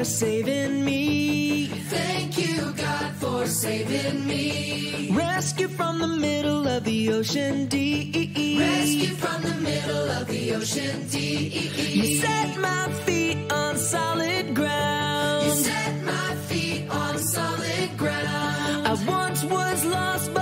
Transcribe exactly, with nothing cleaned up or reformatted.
for saving me. Thank you, God, for saving me. Rescue from the middle of the ocean deep. Rescue from the middle of the ocean deep. You set my feet on solid ground. You set my feet on solid ground. I once was lost, but